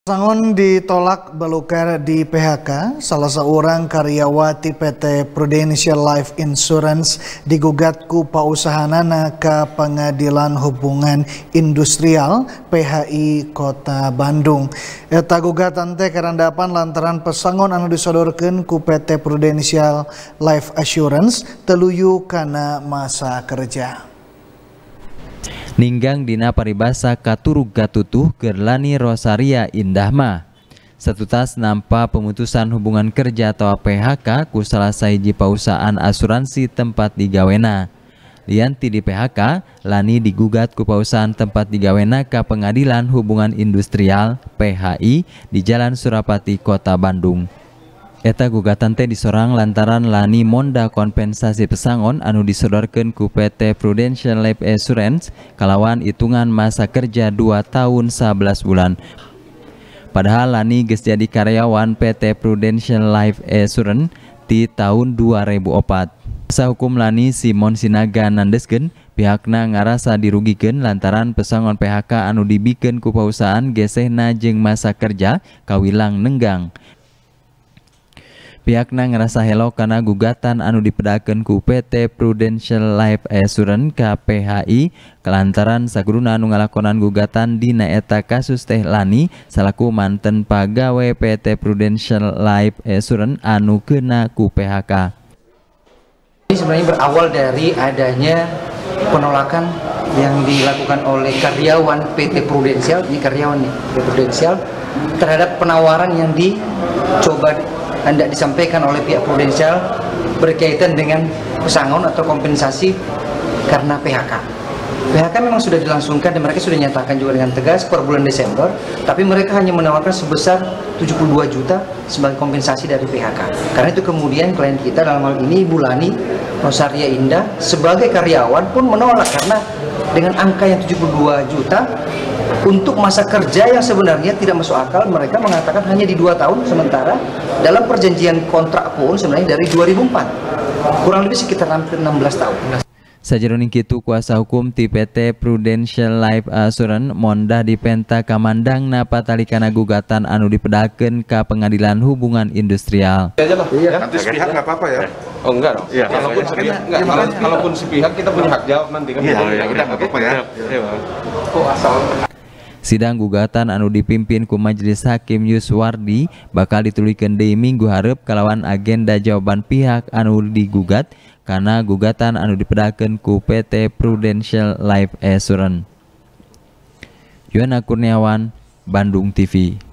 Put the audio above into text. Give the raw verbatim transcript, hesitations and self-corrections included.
Pesangon ditolak belukar di P H K, salah seorang karyawati P T Prudential Life Insurance digugat ku pausahanana ke Pengadilan Hubungan Industrial P H I Kota Bandung. Eta gugatan teh karandapan lantaran pesangon anu disodorkeun ku P T Prudential Life Assurance teluyu kana masa kerja. Ninggang dina paribasa katurug gatutuh Gerlani Rosaria Indah mah satutas nampa pemutusan hubungan kerja atau P H K ku salah sahiji pausahaan asuransi tempat digawena. Lianti di P H K, Lani digugat ku pausahaan tempat digawena ka Pengadilan Hubungan Industrial P H I di Jalan Surapati Kota Bandung. Eta gugatan teh disorang lantaran Lani monda kompensasi pesangon anu disodorkeun ku P T Prudential Life Assurance kalawan hitungan masa kerja dua tahun sebelas bulan. Padahal Lani geus jadi karyawan P T Prudential Life Assurance di tahun dua ribu opat. Kuasa hukum Lani Simon Sinaga nandeskeun pihakna ngarasa dirugikeun lantaran pesangon P H K anu dibikeun ku pausahaan gesehna jeung masa kerja kawilang nenggang. Pihakna ngerasa helo karena gugatan anu dipedakeun ku P T Prudential Life Assurance ka P H I kelantaran sakuruna anu ngalakonan gugatan dina eta kasus teh Lani salaku manten pagawe P T Prudential Life Assurance anu kena ku P H K. Ini sebenarnya berawal dari adanya penolakan yang dilakukan oleh karyawan P T Prudential, ini karyawan nih P T Prudential terhadap penawaran yang dicoba hendak disampaikan oleh pihak Prudential berkaitan dengan pesangon atau kompensasi karena P H K. P H K memang sudah dilangsungkan dan mereka sudah nyatakan juga dengan tegas per bulan Desember, tapi mereka hanya menawarkan sebesar tujuh puluh dua juta sebagai kompensasi dari P H K. Karena itu kemudian klien kita dalam hal ini Ibu Lani Rosaria Indah sebagai karyawan pun menolak karena dengan angka yang tujuh puluh dua juta untuk masa kerja yang sebenarnya tidak masuk akal, mereka mengatakan hanya di dua tahun, sementara dalam perjanjian kontrak pun sebenarnya dari dua ribu empat, kurang lebih sekitar hampir enam belas tahun. Sajeroning kitu kuasa hukum ti P T Prudential Life Assurance mondah dipenta kamandangna patalikana gugatan anu dipedakeun ka Pengadilan Hubungan Industrial. Iya, nanti sepihak nggak apa-apa ya? Oh enggak dong. Iya, kalaupun sepihak enggak, kalau, kalaupun sepihak kita punya hak jawab nanti kan. Iya, ya, udah nggak apa-apa ya. Kok asal. Sidang gugatan anu dipimpin ku Majelis Hakim Yuswardi bakal ditulikeun deui minggu hareup kalawan agenda jawaban pihak anu digugat karena gugatan anu dipedakeun ku P T Prudential Life Assurance. Yuana Kurniawan, Bandung T V.